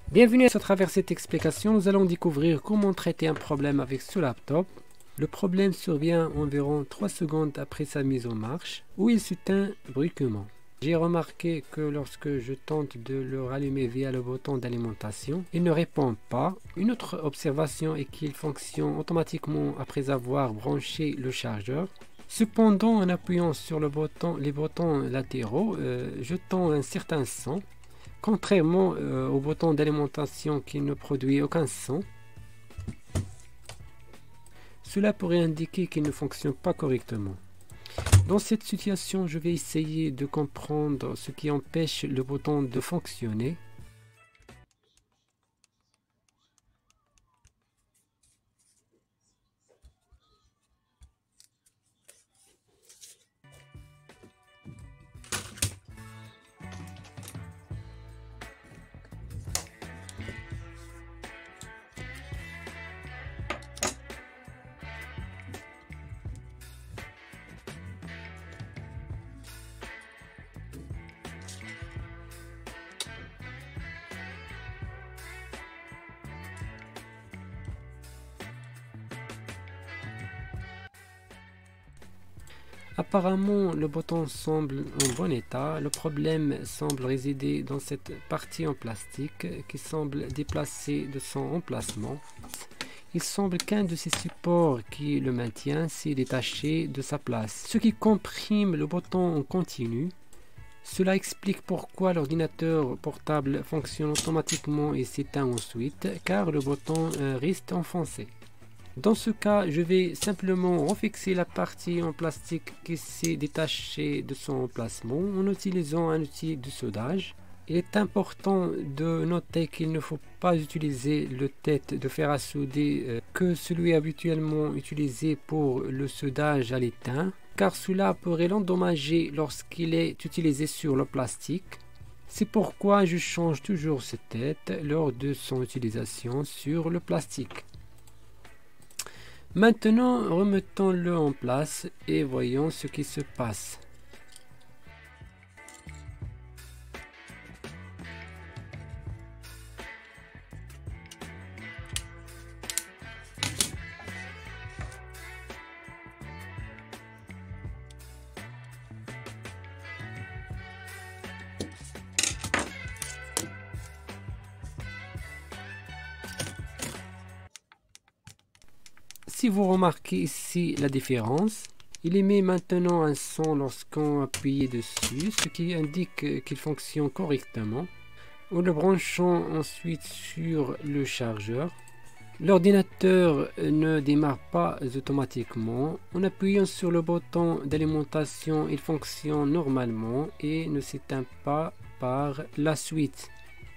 Bienvenue à travers cette explication, nous allons découvrir comment traiter un problème avec ce laptop. Le problème survient environ 3 secondes après sa mise en marche, où il s'éteint brusquement. J'ai remarqué que lorsque je tente de le rallumer via le bouton d'alimentation, il ne répond pas. Une autre observation est qu'il fonctionne automatiquement après avoir branché le chargeur. Cependant, en appuyant sur les boutons latéraux, j'entends un certain son, contrairement au bouton d'alimentation qui ne produit aucun son. Cela pourrait indiquer qu'il ne fonctionne pas correctement. Dans cette situation, je vais essayer de comprendre ce qui empêche le bouton de fonctionner. Apparemment, le bouton semble en bon état. Le problème semble résider dans cette partie en plastique qui semble déplacée de son emplacement. Il semble qu'un de ces supports qui le maintient s'est détaché de sa place, ce qui comprime le bouton en continu. Cela explique pourquoi l'ordinateur portable fonctionne automatiquement et s'éteint ensuite, car le bouton reste enfoncé. Dans ce cas, je vais simplement refixer la partie en plastique qui s'est détachée de son emplacement en utilisant un outil de soudage. Il est important de noter qu'il ne faut pas utiliser le tête de fer à souder que celui habituellement utilisé pour le soudage à l'étain, car cela pourrait l'endommager lorsqu'il est utilisé sur le plastique. C'est pourquoi je change toujours cette tête lors de son utilisation sur le plastique. Maintenant, remettons-le en place et voyons ce qui se passe. Si vous remarquez ici la différence, il émet maintenant un son lorsqu'on appuie dessus, ce qui indique qu'il fonctionne correctement. En le branchant ensuite sur le chargeur, l'ordinateur ne démarre pas automatiquement. En appuyant sur le bouton d'alimentation, il fonctionne normalement et ne s'éteint pas par la suite.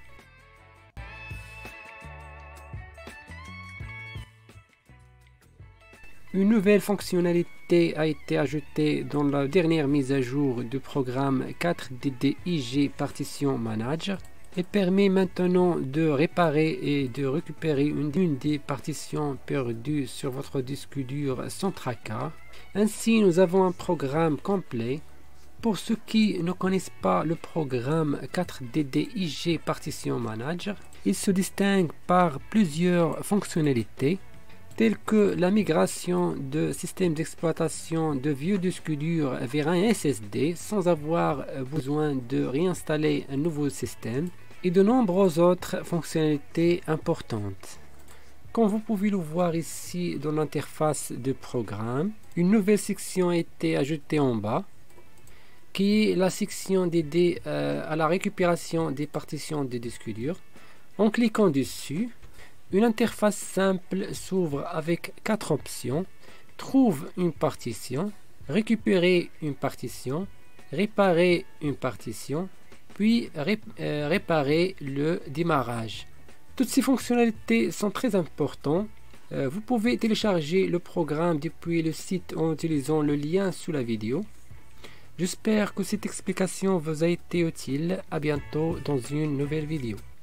Une nouvelle fonctionnalité a été ajoutée dans la dernière mise à jour du programme 4DDIG Partition Manager. Elle permet maintenant de réparer et de récupérer une des partitions perdues sur votre disque dur sans tracas. Ainsi, nous avons un programme complet. Pour ceux qui ne connaissent pas le programme 4DDIG Partition Manager, il se distingue par plusieurs fonctionnalités, telles que la migration de systèmes d'exploitation de vieux disques durs vers un SSD sans avoir besoin de réinstaller un nouveau système, et de nombreuses autres fonctionnalités importantes. Comme vous pouvez le voir ici dans l'interface de programme, une nouvelle section a été ajoutée en bas, qui est la section dédiée à la récupération des partitions des disques durs. En cliquant dessus, une interface simple s'ouvre avec 4 options. Trouve une partition, récupérer une partition, réparer une partition, puis réparer le démarrage. Toutes ces fonctionnalités sont très importantes. Vous pouvez télécharger le programme depuis le site en utilisant le lien sous la vidéo. J'espère que cette explication vous a été utile. À bientôt dans une nouvelle vidéo.